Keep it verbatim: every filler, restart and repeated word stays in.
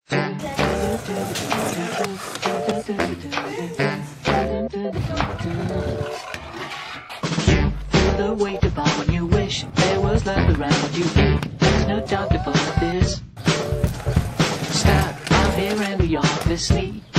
The weight upon you, wish there was love around you. There's no doubt about this. Stop, I'm here in the office, sleep.